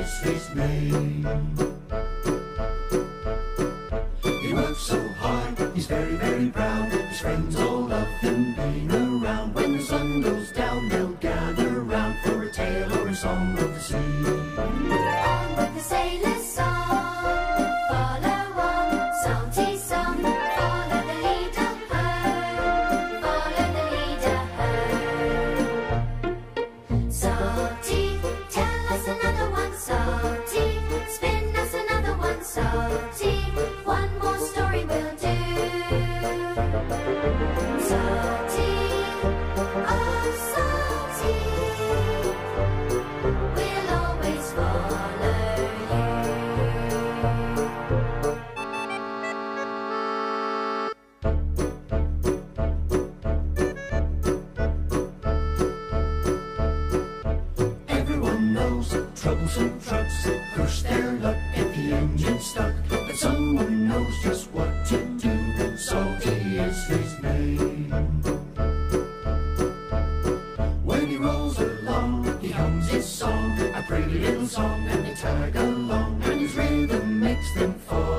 is his name. He works so hard, he's very, very proud. His friends all love him being around. When the sun goes down, they'll gather round for a tale or a song of the sea. On with the sailor's song, follow on, salty song. Follow the leader, ho, follow the leader, ho. Salty, tell us another one, salty. Spin us another one, salty. One more story will do. Salty, oh salty, we'll always follow you. Everyone knows troublesome trucks push their luck, get the engine stuck. But someone knows just what to do. Salty is his name. When he rolls along, he hums his song, a pretty little song, and they tag along, and his rhythm makes them fall.